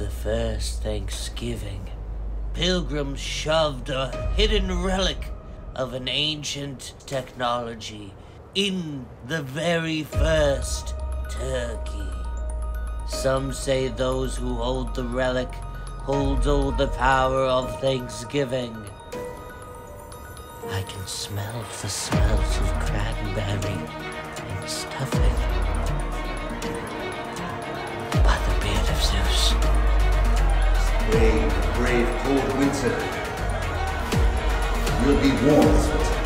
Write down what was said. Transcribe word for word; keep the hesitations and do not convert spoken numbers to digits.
the first Thanksgiving, pilgrims shoved a hidden relic of an ancient technology in the very first turkey. Some say those who hold the relic hold all the power of Thanksgiving. I can smell the smells of cranberry and stuffing. By the beard of Zeus. Brave, brave cold winter. You'll be warm, sweetheart.